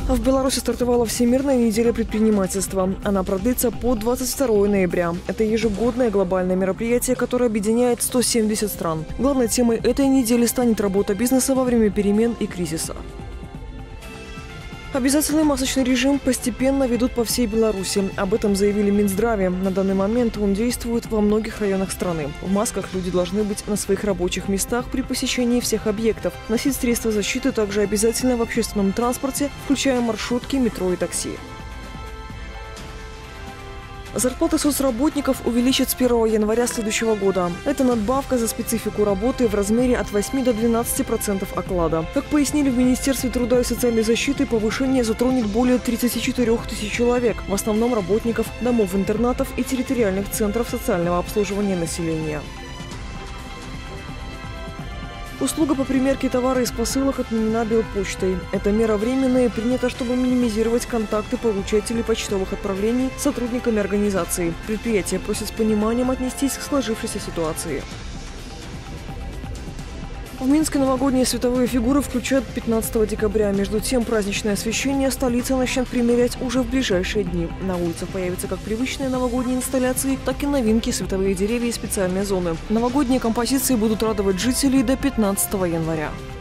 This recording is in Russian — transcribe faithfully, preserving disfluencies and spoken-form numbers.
А в Беларуси стартовала Всемирная неделя предпринимательства. Она продлится по двадцать второго ноября. Это ежегодное глобальное мероприятие, которое объединяет сто семьдесят стран. Главной темой этой недели станет работа бизнеса во время перемен и кризиса. Обязательный масочный режим постепенно ведут по всей Беларуси. Об этом заявили Минздраве. На данный момент он действует во многих районах страны. В масках люди должны быть на своих рабочих местах при посещении всех объектов. Носить средства защиты также обязательно в общественном транспорте, включая маршрутки, метро и такси. Зарплаты соцработников увеличат с первого января следующего года. Это надбавка за специфику работы в размере от восьми до двенадцати процентов оклада. Как пояснили в Министерстве труда и социальной защиты, повышение затронет более тридцати четырёх тысяч человек, в основном работников домов-интернатов и территориальных центров социального обслуживания населения. Услуга по примерке товара из посылок отменена Белпочтой. Эта мера временная и принята, чтобы минимизировать контакты получателей почтовых отправлений с сотрудниками организации. Предприятие просит с пониманием отнестись к сложившейся ситуации. В Минске новогодние световые фигуры включат пятнадцатого декабря. Между тем, праздничное освещение столица начнет примерять уже в ближайшие дни. На улицах появятся как привычные новогодние инсталляции, так и новинки, световые деревья и специальные зоны. Новогодние композиции будут радовать жителей до пятнадцатого января.